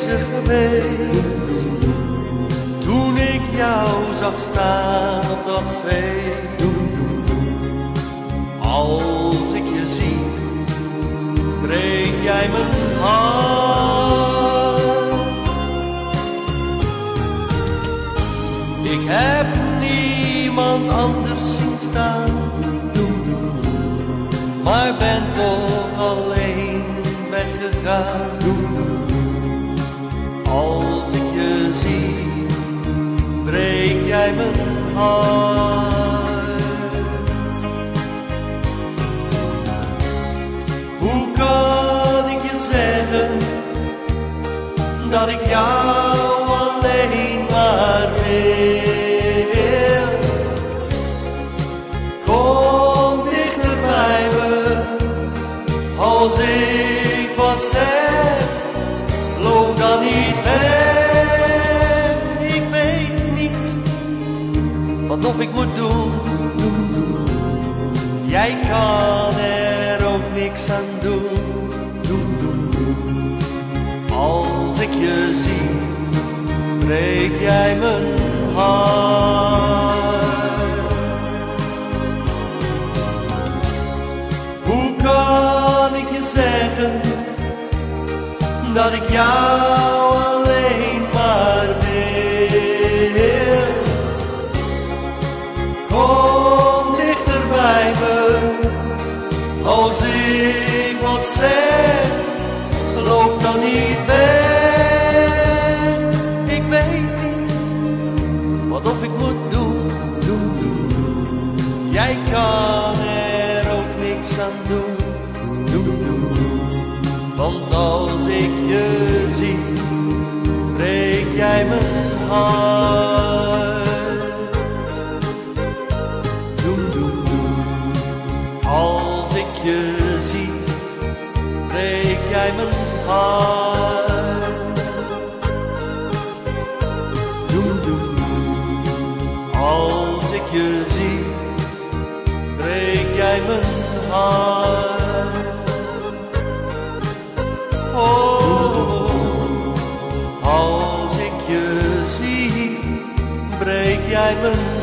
ze geweest toen ik jou zag staan op dat feest. Als ik je zie, breek jij mijn hart. Ik heb niemand anders zien staan, maar ben toch alleen weggegaan. Als ik je zie, breek jij mijn hart. Hoe kan ik je zeggen dat ik jou alleen maar wil? Kom dichter bij me, als ik wat zeg, loop dan niet weg. Ik weet niet wat of ik moet doen, jij kan er ook niks aan doen. Als ik je zie, breek jij mijn hart. Hoe kan ik je zeggen dat ik jou alleen maar wil? Kom dichter bij me, als ik wat zeg, loop dan niet weg. Ik weet niet wat of ik moet doen, jij kan er ook niks aan doen. Want als ik je zie, breek jij mijn hart. Als ik je zie, breek jij mijn hart. Als ik je zie, breek jij mijn hart. Oh, als ik je zie, breek jij mijn